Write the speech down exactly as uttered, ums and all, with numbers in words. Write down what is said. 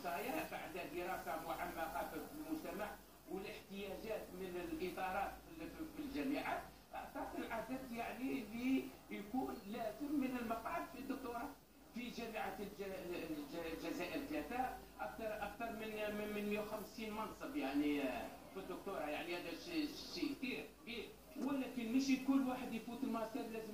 المستشارية بعد دراسة معمقة في المجتمع والاحتياجات من الإدارات في الجامعات، أعطت العدد يعني اللي يكون لازم من المقاعد في الدكتوراه في جامعة الجزائر ذاتها. أكثر أكثر من من مئة وخمسين منصب يعني في الدكتوراه، يعني هذا شيء كثير كبير. ولكن مش كل واحد يفوت الماستر لازم